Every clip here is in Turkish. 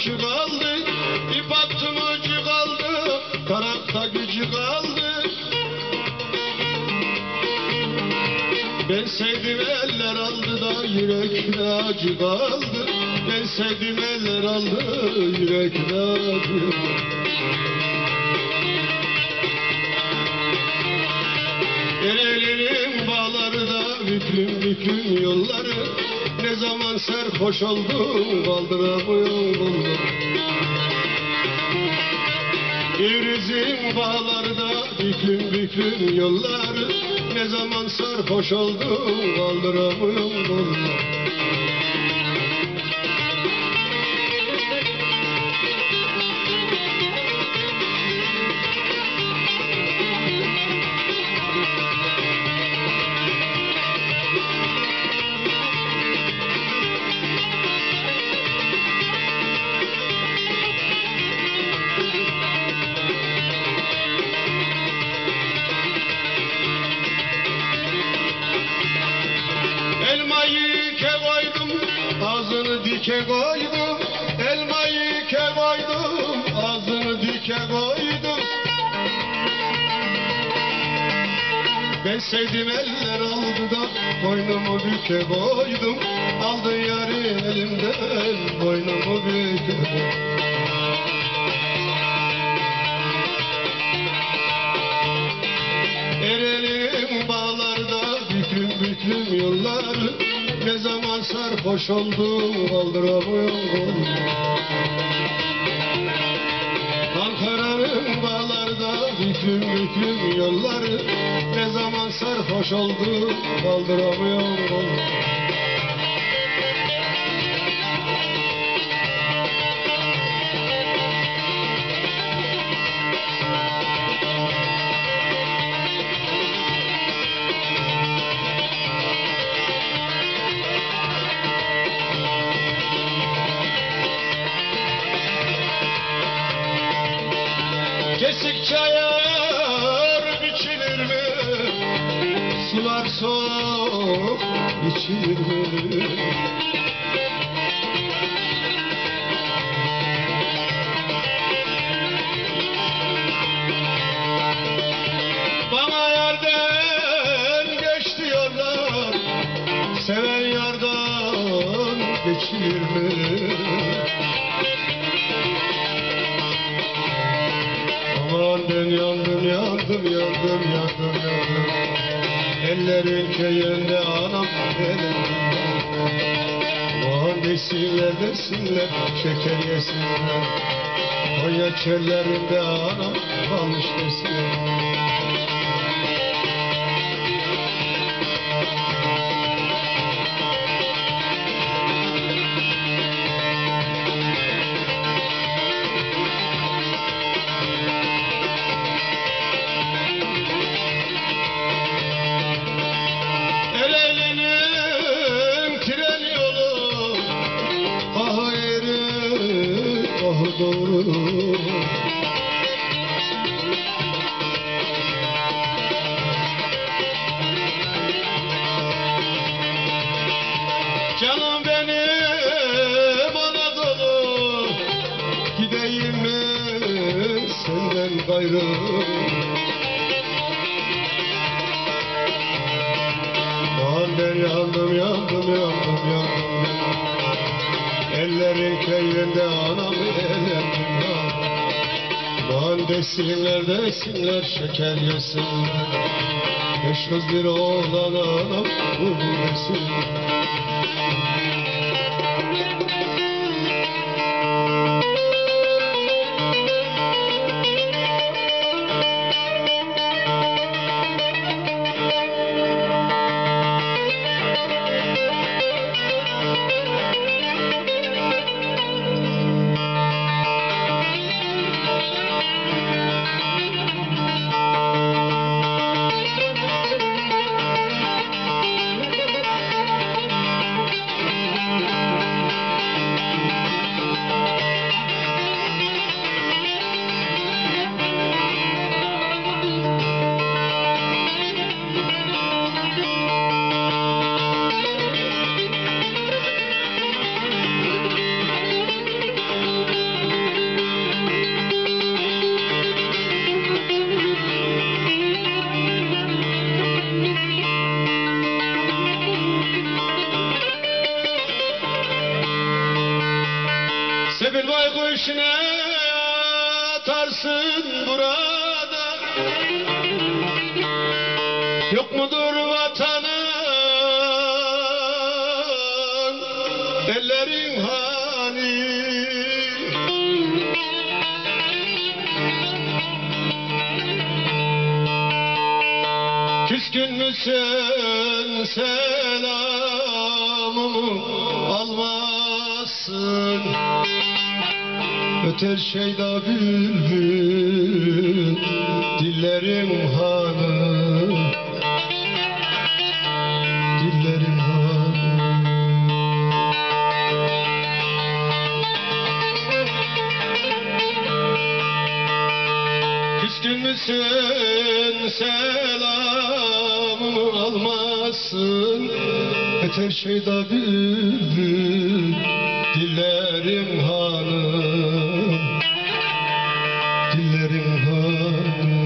ucu kaldı, ip attım ucu kaldı, tarakta gücü kaldı. Ben sevdim eller aldı da yürekte acı kaldı. Ben sevdim eller aldı yürekte acı. Ereğli'nin bağları da büklüm büklüm yolları. Ne zaman serhoş oldum kaldıramıyorum kolları. İvriz'in bağları da büklüm büklüm yolları. Ne zaman sarhoş oldum kaldıramıyorum kolları. Elmayı ike koydum, ağzını dike koydum. Elmayı ike koydum, ağzını dike koydum. Ben sevdim eller aldı da boynumu büke koydum. Aldı yarı elimden boynumu büke koydum. Ereğli'nin bağlarda büklüm büklüm yolları. Ne zaman sarhoş oldum kaldıramıyorum kolları. Ankara'nın bağlarda büklüm büklüm yolları. Ne zaman sarhoş oldum kaldıramıyorum kolları. Kesik çayır biçilir mi? Sular soğuk içilir mi? Bana yerden geç diyorlar, seven yardan geçilir mi? Aman ben yandım, yandım, yandım, yandım, yandım. Ellerin köyünde anam elimden. Aman desinler, desinler, şeker yesinler. Konya çöllerinde anam kalmış desinler. Doğru. Canım benim Anadolu, gideyim mi senden gayrı? Aman ben yandım, yandım, yandım, yandım. Ellerin köyünde anam elendim. Aman desinler, desinler, şeker yesinler. Beş kız bir oğlan anam bu desinler. içine atarsın burada. Yok mudur vatanın ellerin hani? Küskün müsün selamımı almazsın? Öter şeyda bülbül dillerim hanım, dillerim hanım. Küskün müsün selamımı almazsın? Öter şeyda bülbül dillerim hanım, dillerim hanım.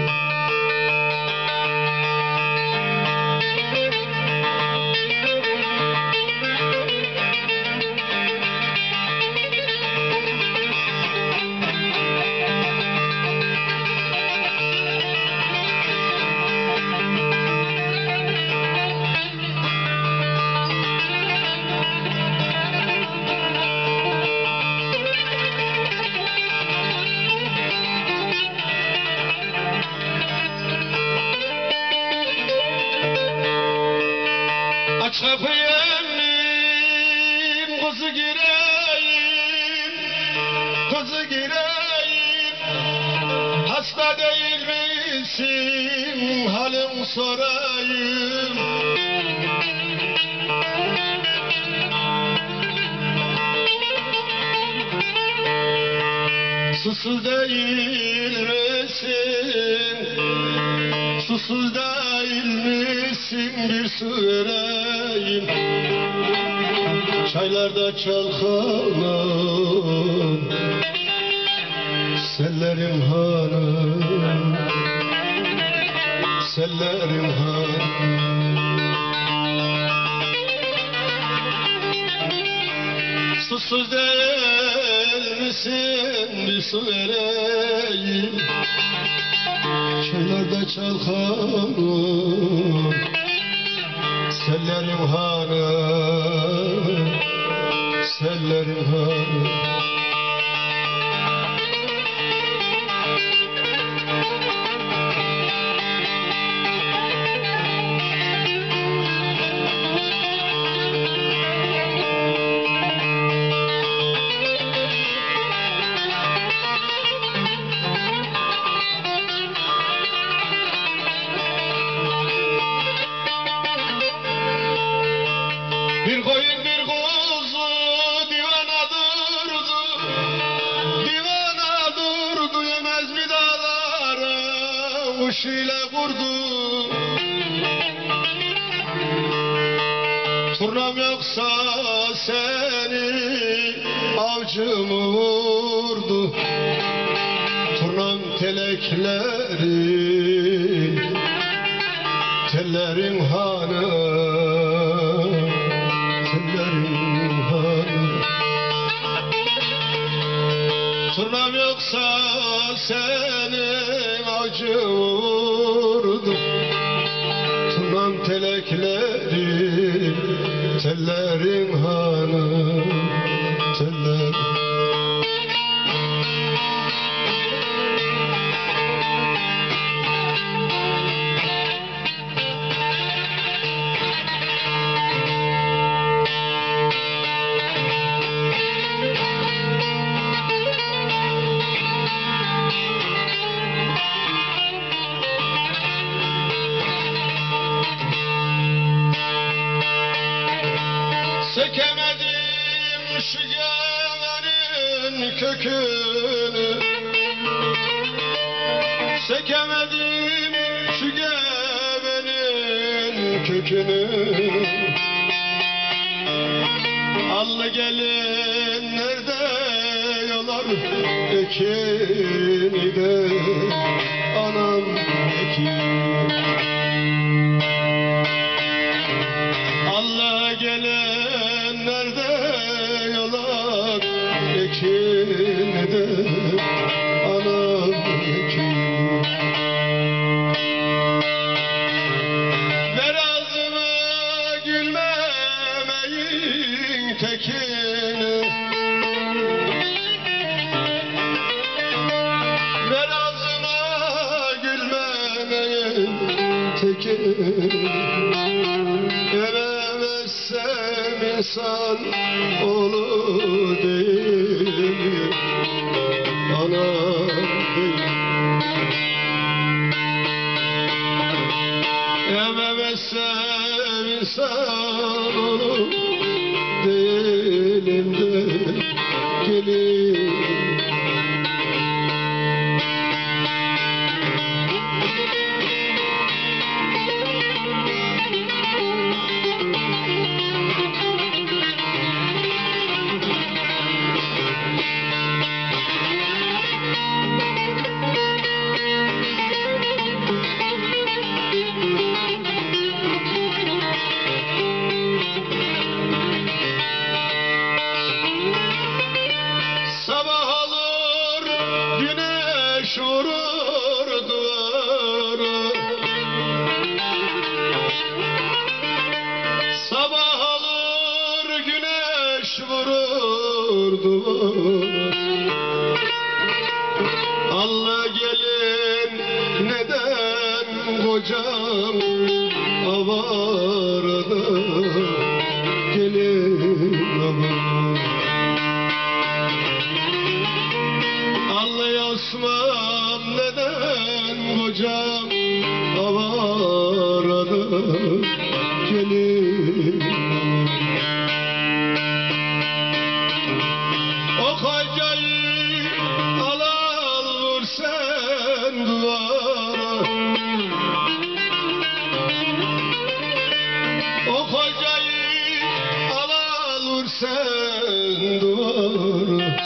Aç kapıyı emmim, kızı gireyim, kızı gireyim. Hasta değil misin, halim sorayım. Susuz değil misin, susuz değil misin, bir su vereyim. Çaylarda çalkalan sellerim hanım, sellerim hanım. Susuz değil misin, bir su vereyim. Çaylarda çalkalan sellerim hanım, sellerim hanım. Bir koyun bir kuzu divana durdu, divana durdu, yemez mi dağlara kuş ile kurdu. Turnam yoksa seni avcı mı vurdu? Turnam telekleri, tellerim hanım, tellerim hanım. Turnam yoksa senin avcı vurdu. Turnam telekleri, tellerim hanım, tellerim. Sökemedim şu gevenin kökünü, sökemedim şu gevenin kökünü. Allı gelin nerede yolar ekini de, anam ekini. Allah gelin nerede yolar ekini Evemezsem insan oğlu değil, ana değil. Evemezsem insan oğlu değilim de gelin. Sabah olur güneş vurur duvara, sabah olur güneş vurur duvara. Allah gelin neden kocam avarada, gelin aman. Anlayasmam neden kocam avarada, gelin aman. O kocayı al vur sen duvara, o kocayı al vur sen duvara.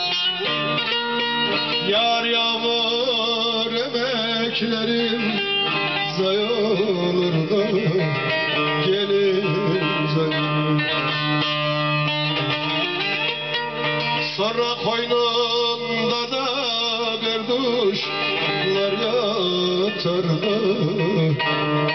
Yar yağmur emeklerim zayi olur da, gelin zayi. Sonra koynunda da berduşlar yatar da,